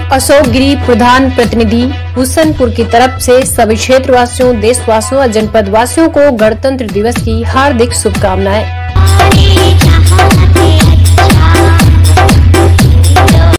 अशोक गिरी प्रधान प्रतिनिधि हुसनपुर की तरफ से सभी क्षेत्रवासियों, देशवासियों और जनपद वासियों को गणतंत्र दिवस की हार्दिक शुभकामनाएं।